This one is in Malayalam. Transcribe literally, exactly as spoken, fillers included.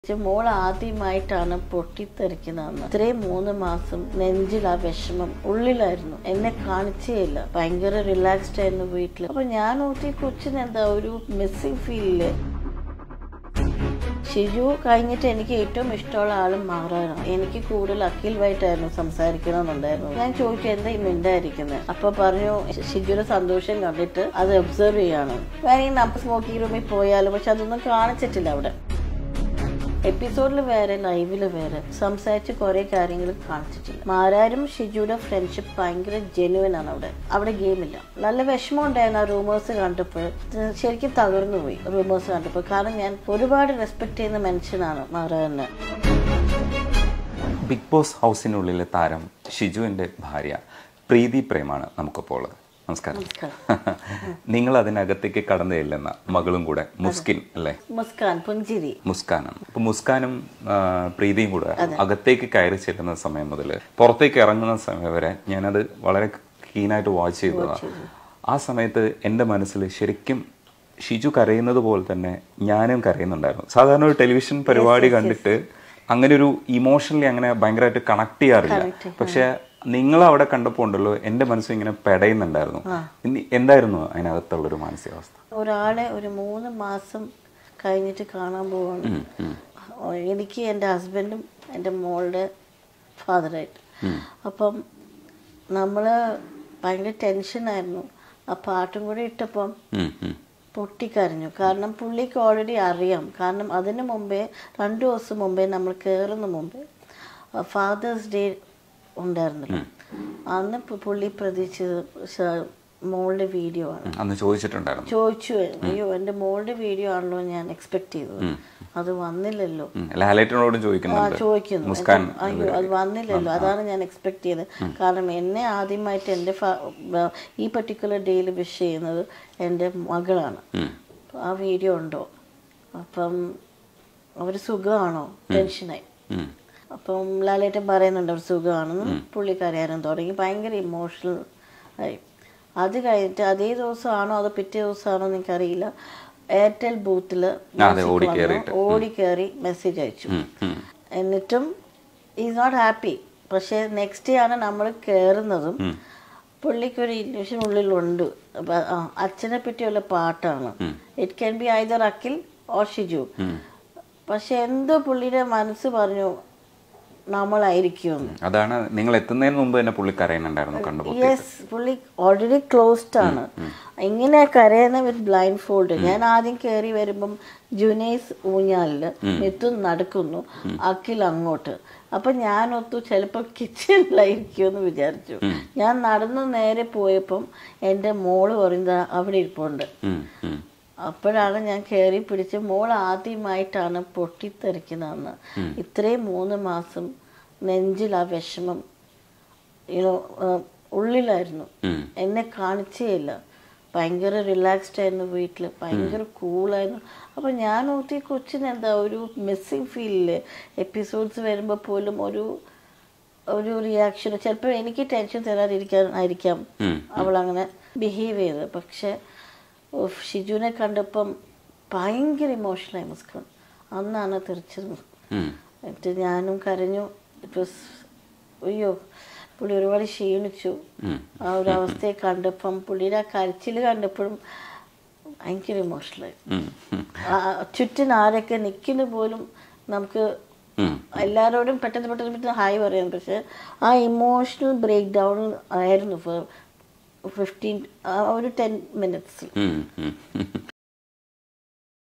മോൾ ആദ്യമായിട്ടാണ് പൊട്ടിത്തെറിക്കുന്നതെന്ന്. ഇത്രയും മൂന്ന് മാസം നെഞ്ചിൽ ആ വിഷമം ഉള്ളിലായിരുന്നു. എന്നെ കാണിച്ചേയില്ല. ഭയങ്കര റിലാക്സ്ഡ് ആയിരുന്നു വീട്ടിൽ. അപ്പൊ ഞാൻ നോക്കി കൊച്ചിന് എന്താ ഒരു മിസ്സിംഗ് ഫീലില്. ഷിജു കഴിഞ്ഞിട്ട് എനിക്ക് ഏറ്റവും ഇഷ്ടമുള്ള ആളും മാറാനാണ്. എനിക്ക് കൂടുതൽ അഖിലുമായിട്ടായിരുന്നു സംസാരിക്കണമെന്നുണ്ടായിരുന്നു. ഞാൻ ചോദിച്ചു എന്താ ഈ മിണ്ടായിരിക്കുന്നത്. അപ്പൊ പറഞ്ഞു ഷിജുവിന്റെ സന്തോഷം കണ്ടിട്ട് അത് ഒബ്സർവ് ചെയ്യാണ്. വേണമെങ്കിൽ നമ്മൾ സ്മോക്കിംഗ് റൂമിൽ പോയാലും പക്ഷെ അതൊന്നും കാണിച്ചിട്ടില്ല അവിടെ. എപ്പിസോഡിൽ വേറെ ലൈവില് വേറെ സംസാരിച്ച് കുറെ കാര്യങ്ങൾ കാണിച്ചിട്ടില്ല. മാരാരും ഷിജുയുടെ ഫ്രണ്ട്ഷിപ്പ് ഭയങ്കര ജെന്യുവൻ ആണ്. അവിടെ അവിടെ ഗെയിമില്ല. നല്ല വിഷമം ഉണ്ടായിരുന്നു ആ റൂമേഴ്സ് കണ്ടപ്പോൾ. ശരിക്കും തകർന്നു പോയി റൂമേഴ്സ് കണ്ടപ്പോൾ. കാരണം ഞാൻ ഒരുപാട് റെസ്പെക്ട് ചെയ്യുന്ന മനുഷ്യനാണ് മാരാറിനെ. ബിഗ് ബോസ് ഹൗസിനുള്ളിലെ താരം ഷിജുവിന്റെ ഭാര്യ പ്രീതി പ്രേമാണ് നമുക്കിപ്പോൾ. നമസ്കാരം. നിങ്ങൾ അതിനകത്തേക്ക് കടന്നു ചെല്ലുന്ന മകളും കൂടെ മുസ്കിൻ അല്ലേ? മുസ്കാൻ പുഞ്ചിരി മുസ്കാനാണ്. അപ്പൊ മുസ്കാനും പ്രീതിയും കൂടെ അകത്തേക്ക് കയറി ചെല്ലുന്ന സമയം മുതൽ പുറത്തേക്ക് ഇറങ്ങുന്ന സമയം വരെ ഞാനത് വളരെ കീനായിട്ട് വാച്ച് ചെയ്തതാണ്. ആ സമയത്ത് എൻ്റെ മനസ്സിൽ ശരിക്കും ഷിജു കരയുന്നത് പോലെ തന്നെ ഞാനും കരയുന്നുണ്ടായിരുന്നു. സാധാരണ ഒരു ടെലിവിഷൻ പരിപാടി കണ്ടിട്ട് അങ്ങനെ ഒരു ഇമോഷണലി അങ്ങനെ ഭയങ്കരമായിട്ട് കണക്ട് ചെയ്യാറില്ല. പക്ഷെ നിങ്ങൾ അവിടെ കണ്ടപ്പോൾ ഉണ്ടല്ലോ എൻ്റെ മനസ്സിൽ ഇങ്ങനെ പെടയുന്നുണ്ടായിരുന്നു. എന്തായിരുന്നു അതിനകത്തുള്ളൊരു മാനസികാവസ്ഥ? ഒരാളെ ഒരു മൂന്ന് മാസം കഴിഞ്ഞിട്ട് കാണാൻ പോവാണ്. എനിക്ക് എൻ്റെ ഹസ്ബൻഡും എൻ്റെ മോളുടെ ഫാദറായിട്ട്. അപ്പം നമ്മൾ ഭയങ്കര ടെൻഷനായിരുന്നു. ആ പാട്ടും കൂടി ഇട്ടപ്പം പൊട്ടിക്കരഞ്ഞു. കാരണം പുള്ളിക്ക് ഓൾറെഡി അറിയാം. കാരണം അതിന് മുമ്പേ രണ്ടു ദിവസം മുമ്പേ നമ്മൾ കയറുന്ന മുമ്പേ ഫാദേഴ്സ് ഡേ ഉണ്ടായിരുന്നില്ല. അന്ന് പുള്ളി പ്രതീക്ഷിച്ചത് മോളുടെ വീഡിയോ ആണ്. അന്ന് ചോദിച്ചിട്ടുണ്ടായിരുന്നു. ചോദിച്ചു അയ്യോ എൻ്റെ മോളുടെ വീഡിയോ ആണല്ലോ ഞാൻ എക്സ്പെക്ട് ചെയ്തത്. അത് വന്നില്ലല്ലോ. ചോദിക്കുന്നു അയ്യോ അത് വന്നില്ലല്ലോ. അതാണ് ഞാൻ എക്സ്പെക്ട് ചെയ്തത്. കാരണം എന്നെ ആദ്യമായിട്ട് എൻ്റെ ഈ പർട്ടിക്കുലർ ഡേയിൽ വിഷ് ചെയ്യുന്നത് എൻ്റെ മകളാണ്. ആ വീഡിയോ ഉണ്ടോ? അപ്പം അവർ സുഖമാണോ? ടെൻഷനായി. അപ്പം ലാലേട്ടൻ പറയുന്നുണ്ട് അവർ സുഖമാണെന്ന്. പുള്ളിക്കാരിയാരും തുടങ്ങി ഭയങ്കര ഇമോഷണൽ ആയി. അത് കഴിഞ്ഞിട്ട് അതേ ദിവസമാണോ അതോ പിറ്റേ ദിവസമാണോ എന്ന് എനിക്കറിയില്ല. എയർടെൽ ബൂത്തിൽ ഓടി കയറി മെസ്സേജ് അയച്ചു. എന്നിട്ടും ഈസ് നോട്ട് ഹാപ്പി. പക്ഷെ നെക്സ്റ്റ് ഡേ ആണ് നമ്മൾ കയറുന്നതും പുള്ളിക്കൊരു ഇല്യൂഷൻ ഉള്ളിലുണ്ട്. അച്ഛനെ പറ്റിയുള്ള പാട്ടാണ്. It can be either Akhil or Shiju. പക്ഷെ എന്തോ പുള്ളിയുടെ മനസ്സ് പറഞ്ഞു നമ്മളായിരിക്കും. അതാണ് നിങ്ങൾ എത്തുന്നതിന് മുമ്പ് തന്നെ പുള്ളി കരയുന്നുണ്ടായിരുന്നു. യെസ്, പുള്ളി ഓൾറെഡി ക്ലോസ്ഡ് ആണ്. ഇങ്ങനെ കരയുന്ന വിത്ത് ബ്ലൈൻഡ് ഫോൾഡ്. ഞാൻ ആദ്യം കയറി വരുമ്പം ജുനൈസ് ഊഞ്ഞാലില് മിഥുൻ നടക്കുന്നു, അഖിൽ അങ്ങോട്ട്. അപ്പൊ ഞാൻ ഒത്തു ചിലപ്പോ കിച്ചണിലായിരിക്കും എന്ന് വിചാരിച്ചു. ഞാൻ നടന്നു നേരെ പോയപ്പം എൻ്റെ മോള് പറയുന്നത് അവിടെ ഇരിപ്പുണ്ട്. അപ്പോഴാണ് ഞാൻ കയറി പിടിച്ച് മോൾ ആദ്യമായിട്ടാണ് പൊട്ടിത്തെറിക്കുന്നതെന്ന്. ഇത്രയും മൂന്ന് മാസം നെഞ്ചിൽ ആ വിഷമം യുനോ ഉള്ളിലായിരുന്നു. എന്നെ കാണിച്ചേയില്ല. ഭയങ്കര റിലാക്സ്ഡ് ആയിരുന്നു വീട്ടിൽ. ഭയങ്കര കൂളായിരുന്നു. അപ്പൊ ഞാൻ നോക്കി കൊച്ചിന് എന്താ ഒരു മിസ്സിംഗ് ഫീലില്. എപ്പിസോഡ്സ് വരുമ്പോൾ പോലും ഒരു ഒരു റിയാക്ഷൻ. ചിലപ്പോൾ എനിക്ക് ടെൻഷൻ തരാതിരിക്കാൻ ആയിരിക്കാം അവൾ അങ്ങനെ ബിഹേവ് ചെയ്തത്. പക്ഷെ ഷിജുവിനെ കണ്ടപ്പം ഭയങ്കര ഇമോഷണലായി മുസ്കാൻ. അന്നാണ് തെറിച്ചത്. എന്നിട്ട് ഞാനും കരഞ്ഞു. ഇപ്പൊ അയ്യോ പുള്ളി ഒരുപാട് ക്ഷീണിച്ചു. ആ ഒരു അവസ്ഥയെ കണ്ടപ്പം പുള്ളിയുടെ ആ കരച്ചിൽ കണ്ടപ്പോഴും ഭയങ്കര ഇമോഷണലായി. ചുറ്റിന് ആരൊക്കെ നിൽക്കുന്ന പോലും നമുക്ക് എല്ലാവരോടും പെട്ടെന്ന് പെട്ടെന്ന് പെട്ടെന്ന് ഹായ് പറയാം. പക്ഷെ ആ ഇമോഷണൽ ബ്രേക്ക് ഡൗൺ ആയിരുന്നു ഫോർ ഫിഫ്റ്റീൻ ഒരു ടെൻ മിനിറ്റ്സ്.